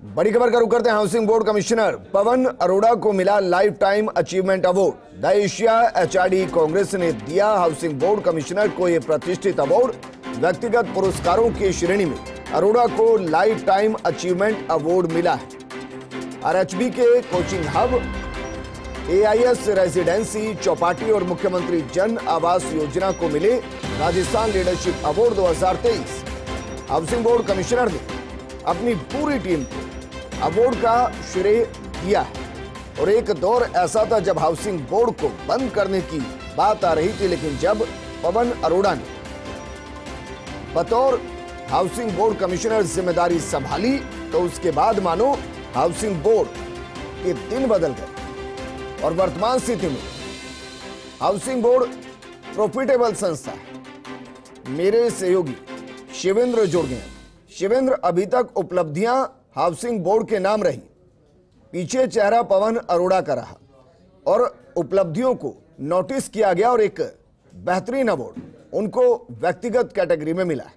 बड़ी खबर का रुख करते हैं। Housing board commissioner Pawan Arora को मिला lifetime achievement award. The Asia HRD Congress ने दिया हाउसिंग बोर्ड कमिश्नर को यह प्रतिष्ठित अवार्ड। व्यक्तिगत पुरस्कारों की श्रेणी में अरोड़ा को लाइफ टाइम अचीवमेंट अवार्ड मिला है। आरएचबी के coaching hub, AIS residency Chaupati और मुख्यमंत्री जन आवास योजना को मिले Rajasthan leadership award 2023। Housing board commissioner ने अपनी पूरी टीम को अवार्ड का श्रेय दिया है। और एक दौर ऐसा था जब हाउसिंग बोर्ड को बंद करने की बात आ रही थी, लेकिन जब पवन अरोड़ा ने बतौर हाउसिंग बोर्ड कमिश्नर जिम्मेदारी संभाली तो उसके बाद मानो हाउसिंग बोर्ड के दिन बदल गए। और वर्तमान स्थिति में हाउसिंग बोर्ड प्रॉफिटेबल संस्था है। मेरे सहयोगी शिवेंद्र जुड़ गए। शिवेंद्र, अभी तक उपलब्धियां हाउसिंग बोर्ड के नाम रही, पीछे चेहरा पवन अरोड़ा का रहा और उपलब्धियों को नोटिस किया गया और एक बेहतरीन अवार्ड उनको व्यक्तिगत कैटेगरी में मिला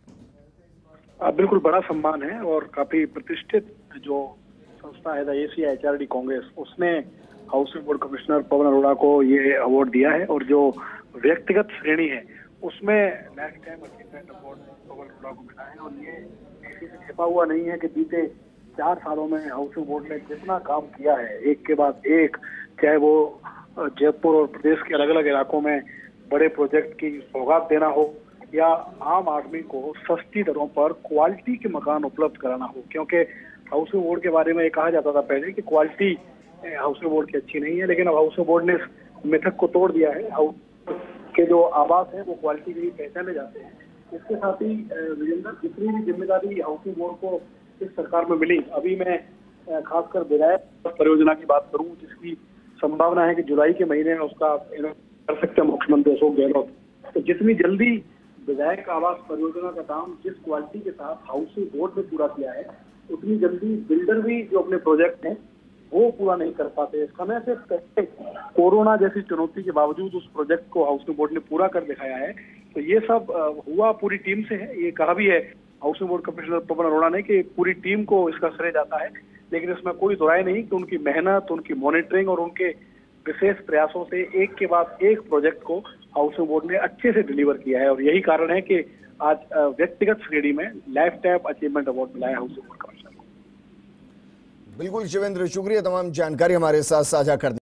है। बिल्कुल बड़ा सम्मान है और काफी प्रतिष्ठित जो संस्था है द एशिया एचआरडी कांग्रेस, उसने housing board commissioner Pawan Arora को ये अवार्ड दिया है। और जो व्यक्तिगत श्रेणी है उसमें lifetime achievement award Pawan Arora को मिला है। और ये किसी से छिपा हुआ नहीं है कि बीते 4 सालों में हाउसिंग बोर्ड ने जितना काम किया है, एक के बाद एक, चाहे वो जयपुर और प्रदेश के अलग अलग इलाकों में बड़े प्रोजेक्ट की सौगात देना हो या आम आदमी को सस्ती दरों पर क्वालिटी के मकान उपलब्ध कराना हो। क्योंकि हाउसिंग बोर्ड के बारे में ये कहा जाता था पहले कि क्वालिटी हाउसिंग बोर्ड की अच्छी नहीं है, लेकिन अब हाउसिंग बोर्ड ने इस मिथक को तोड़ दिया है। हाउस के जो आवास है वो क्वालिटी के लिए पहचाने जाते हैं। इसके साथ ही विजेंद्र, जितनी भी जिम्मेदारी हाउसिंग बोर्ड को इस सरकार में मिली, अभी मैं खासकर विधायक परियोजना की बात करूं, जिसकी संभावना है कि जुलाई के महीने में उसका कर सकते हैं मुख्यमंत्री अशोक गहलोत। तो जितनी जल्दी विधायक आवास परियोजना का काम जिस क्वालिटी के साथ हाउसिंग बोर्ड ने पूरा किया है, उतनी जल्दी बिल्डर भी जो अपने प्रोजेक्ट हैं वो पूरा नहीं कर पाते। समय से पहले कोरोना जैसी चुनौती के बावजूद उस प्रोजेक्ट को हाउसिंग बोर्ड ने पूरा कर दिखाया है। तो ये सब हुआ पूरी टीम से है। ये कहा भी है housing board commissioner Pawan Arora ने कि पूरी टीम को इसका श्रेय जाता है, लेकिन इसमें कोई दुराय नहीं कि उनकी मेहनत, उनकी मॉनिटरिंग और उनके विशेष प्रयासों से एक के बाद एक प्रोजेक्ट को हाउसिंग बोर्ड ने अच्छे से डिलीवर किया है। और यही कारण है कि आज व्यक्तिगत श्रेणी में लाइफ टाइम अचीवमेंट अवार्ड मिला है हाउसिंग बोर्ड कमिश्नर को। बिल्कुल शिवेंद्र, शुक्रिया तमाम जानकारी हमारे साथ साझा करने।